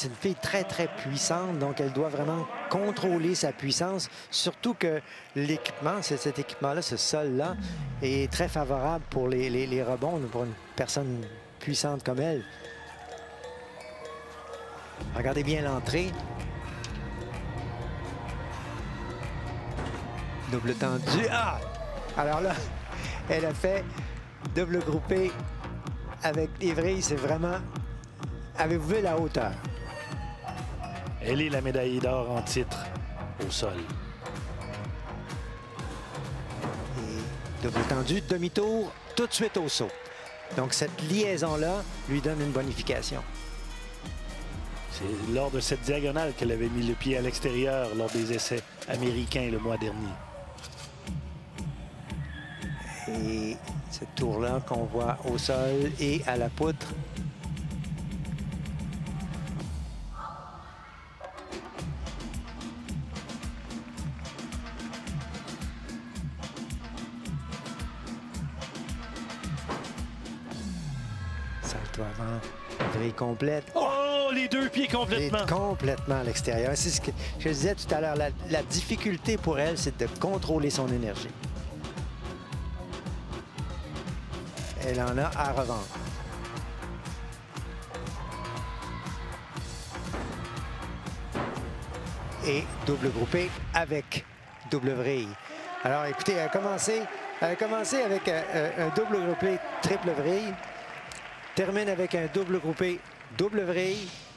c'est une fille très, très puissante, donc elle doit vraiment contrôler sa puissance, surtout que l'équipement, cet équipement-là, ce sol-là, est très favorable pour les rebonds, pour une personne puissante comme elle. Regardez bien l'entrée. Double tendu. Ah! Alors là, elle a fait double groupé avec Évry. C'est vraiment... Avez-vous vu la hauteur? Elle est la médaillée d'or en titre au sol. Et double tendu, demi-tour, tout de suite au saut. Donc cette liaison-là lui donne une bonification. C'est lors de cette diagonale qu'elle avait mis le pied à l'extérieur lors des essais américains le mois dernier. Et ce tour-là qu'on voit au sol et à la poutre. Salto avant, vrille complète. Oh, les deux pieds complètement. Complètement à l'extérieur. C'est ce que je disais tout à l'heure. La difficulté pour elle, c'est de contrôler son énergie. Elle en a à revendre. Et double groupé avec double vrille. Alors, écoutez, elle a commencé avec un double groupé triple vrille. Termine avec un double groupé double vrille.